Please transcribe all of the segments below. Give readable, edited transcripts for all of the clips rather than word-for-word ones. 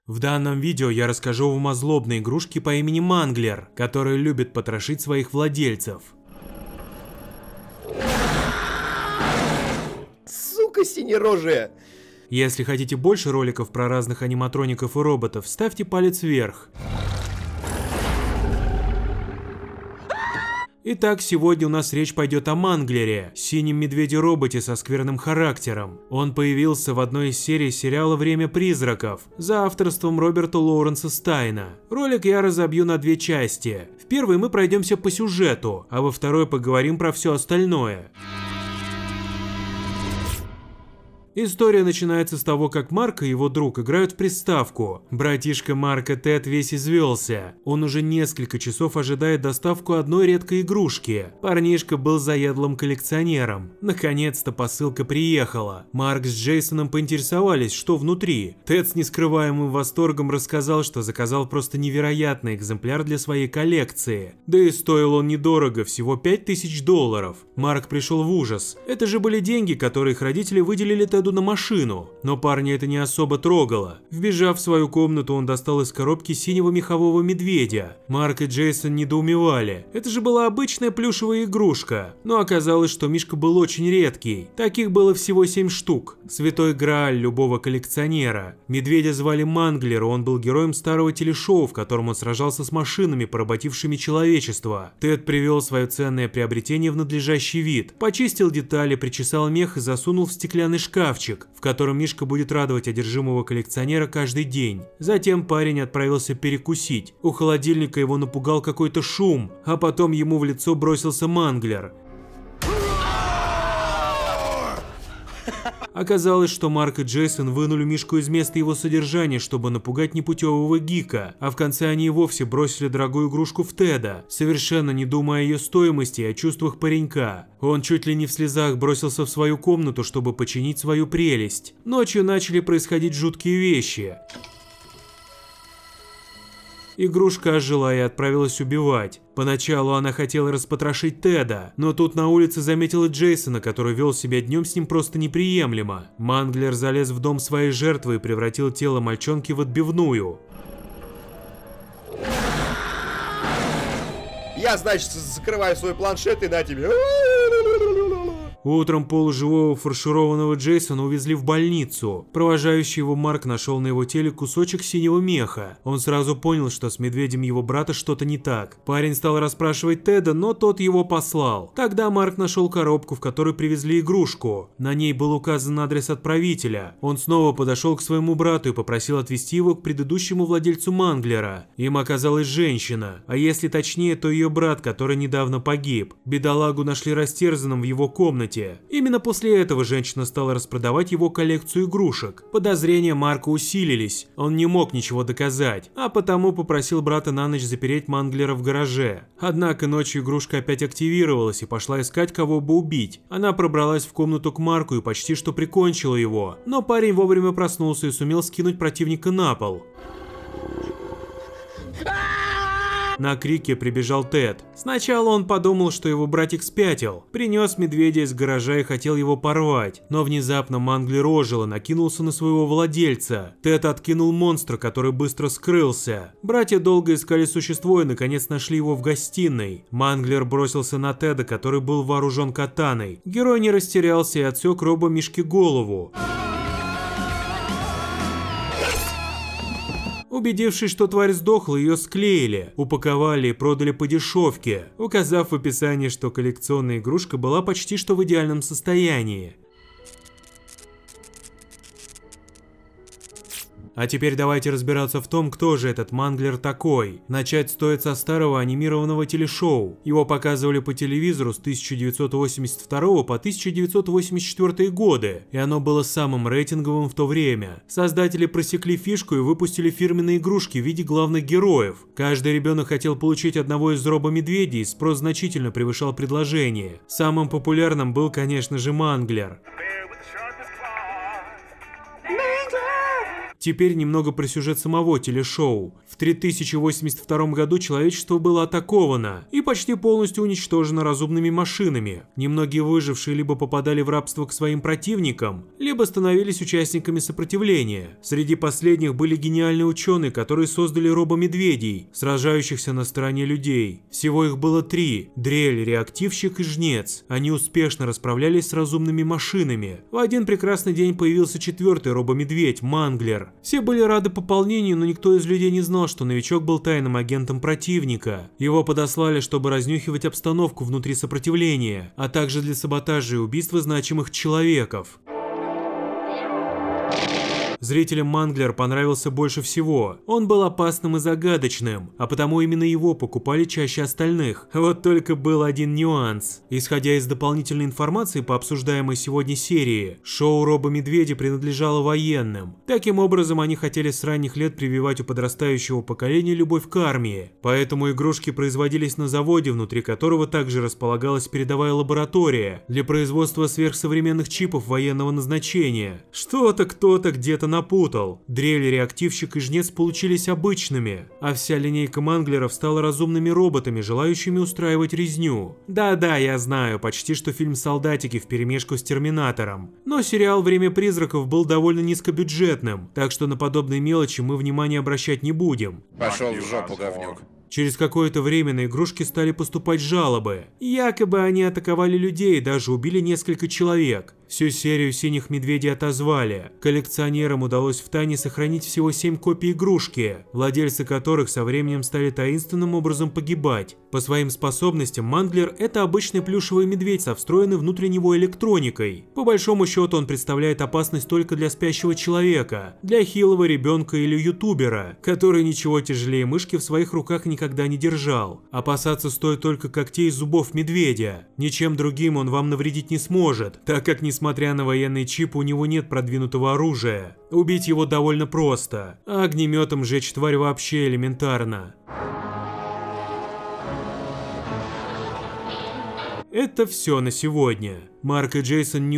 В данном видео я расскажу вам о злобной игрушке по имени Манглер, которая любит потрошить своих владельцев. Сука синерожая! Если хотите больше роликов про разных аниматроников и роботов, ставьте палец вверх. Итак, сегодня у нас речь пойдет о Манглере, синем медведе-роботе со скверным характером. Он появился в одной из серий сериала «Время призраков» за авторством Роберта Лоуренса Стайна. Ролик я разобью на две части. В первой мы пройдемся по сюжету, а во второй поговорим про все остальное. История начинается с того, как Марк и его друг играют в приставку. Братишка Марка Тед весь извелся. Он уже несколько часов ожидает доставку одной редкой игрушки. Парнишка был заядлым коллекционером. Наконец-то посылка приехала. Марк с Джейсоном поинтересовались, что внутри. Тед с нескрываемым восторгом рассказал, что заказал просто невероятный экземпляр для своей коллекции. Да и стоил он недорого, всего $5000. Марк пришел в ужас. Это же были деньги, которые их родители выделили Теду на машину, но парня это не особо трогало. Вбежав в свою комнату, он достал из коробки синего мехового медведя. Марк и Джейсон недоумевали. Это же была обычная плюшевая игрушка, но оказалось, что мишка был очень редкий. Таких было всего 7 штук. Святой Грааль любого коллекционера. Медведя звали Манглер, он был героем старого телешоу, в котором он сражался с машинами, поработившими человечество. Тед привел свое ценное приобретение в надлежащий вид, почистил детали, причесал мех и засунул в стеклянный шкаф, в котором мишка будет радовать одержимого коллекционера каждый день. Затем парень отправился перекусить. У холодильника его напугал какой-то шум, а потом ему в лицо бросился Манглер. Оказалось, что Марк и Джейсон вынули мишку из места его содержания, чтобы напугать непутевого гика, а в конце они и вовсе бросили дорогую игрушку в Теда, совершенно не думая о ее стоимости и о чувствах паренька. Он чуть ли не в слезах бросился в свою комнату, чтобы починить свою прелесть. Ночью начали происходить жуткие вещи. Игрушка ожила и отправилась убивать. Поначалу она хотела распотрошить Теда, но тут на улице заметила Джейсона, который вел себя днем с ним просто неприемлемо. Манглер залез в дом своей жертвы и превратил тело мальчонки в отбивную. Я, значит, закрываю свой планшет и на тебе. Утром полуживого фаршированного Джейсона увезли в больницу. Провожающий его Марк нашел на его теле кусочек синего меха. Он сразу понял, что с медведем его брата что-то не так. Парень стал расспрашивать Теда, но тот его послал. Тогда Марк нашел коробку, в которой привезли игрушку. На ней был указан адрес отправителя. Он снова подошел к своему брату и попросил отвезти его к предыдущему владельцу Манглера. Им оказалась женщина, а если точнее, то ее брат, который недавно погиб. Бедолагу нашли растерзанным в его комнате. Именно после этого женщина стала распродавать его коллекцию игрушек. Подозрения Марка усилились, он не мог ничего доказать, а потому попросил брата на ночь запереть Манглера в гараже. Однако ночью игрушка опять активировалась и пошла искать, кого бы убить. Она пробралась в комнату к Марку и почти что прикончила его, но парень вовремя проснулся и сумел скинуть противника на пол. На крики прибежал Тед. Сначала он подумал, что его братик спятил, принес медведя из гаража и хотел его порвать, но внезапно Манглер ожил и накинулся на своего владельца. Тед откинул монстра, который быстро скрылся. Братья долго искали существо и наконец нашли его в гостиной. Манглер бросился на Теда, который был вооружен катаной. Герой не растерялся и отсек робо-мишке голову. Убедившись, что тварь сдохла, ее склеили, упаковали и продали по дешевке, указав в описании, что коллекционная игрушка была почти что в идеальном состоянии. А теперь давайте разбираться в том, кто же этот Манглер такой. Начать стоит со старого анимированного телешоу. Его показывали по телевизору с 1982 по 1984 годы, и оно было самым рейтинговым в то время. Создатели просекли фишку и выпустили фирменные игрушки в виде главных героев. Каждый ребенок хотел получить одного из робо-медведей, спрос значительно превышал предложение. Самым популярным был, конечно же, Манглер. Теперь немного про сюжет самого телешоу. В 3082 году человечество было атаковано и почти полностью уничтожено разумными машинами. Немногие выжившие либо попадали в рабство к своим противникам, либо становились участниками сопротивления. Среди последних были гениальные ученые, которые создали робомедведей, сражающихся на стороне людей. Всего их было 3 – Дрель, Реактивщик и Жнец. Они успешно расправлялись с разумными машинами. В один прекрасный день появился 4-й робомедведь – Манглер. Все были рады пополнению, но никто из людей не знал, что новичок был тайным агентом противника. Его подослали, чтобы разнюхивать обстановку внутри сопротивления, а также для саботажа и убийства значимых человеков. Зрителям Манглер понравился больше всего. Он был опасным и загадочным, а потому именно его покупали чаще остальных. Вот только был один нюанс. Исходя из дополнительной информации по обсуждаемой сегодня серии, шоу «Робомедведи» принадлежало военным. Таким образом, они хотели с ранних лет прививать у подрастающего поколения любовь к армии. Поэтому игрушки производились на заводе, внутри которого также располагалась передовая лаборатория для производства сверхсовременных чипов военного назначения. Что-то кто-то где-то напутал. Дрель, Реактивщик и Жнец получились обычными, а вся линейка Манглеров стала разумными роботами, желающими устраивать резню. Да-да, я знаю, почти что фильм «Солдатики» вперемешку с «Терминатором». Но сериал «Время призраков» был довольно низкобюджетным, так что на подобные мелочи мы внимания обращать не будем. Пошел в жопу, говнюк. Через какое-то время на игрушки стали поступать жалобы. Якобы они атаковали людей и даже убили несколько человек. Всю серию «Синих медведей» отозвали. Коллекционерам удалось втайне сохранить всего 7 копий игрушки, владельцы которых со временем стали таинственным образом погибать. По своим способностям Манглер – это обычный плюшевый медведь со встроенной внутрь него электроникой. По большому счету он представляет опасность только для спящего человека, для хилого ребенка или ютубера, который ничего тяжелее мышки в своих руках никогда не держал. Опасаться стоит только когтей и зубов медведя. Ничем другим он вам навредить не сможет, так как несмотря на военный чип, у него нет продвинутого оружия. Убить его довольно просто, а огнеметом сжечь тварь вообще элементарно. Это все на сегодня. Марк и Джейсон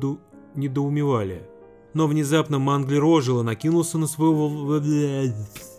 недоумевали. Но внезапно Манглер ожил и накинулся на своего...